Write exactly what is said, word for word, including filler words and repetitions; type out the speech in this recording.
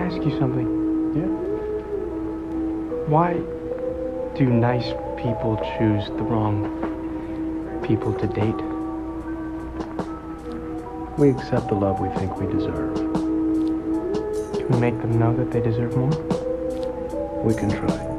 ask you something? Yeah? Why do nice people choose the wrong people to date? We accept the love we think we deserve. Can we make them know that they deserve more? We can try.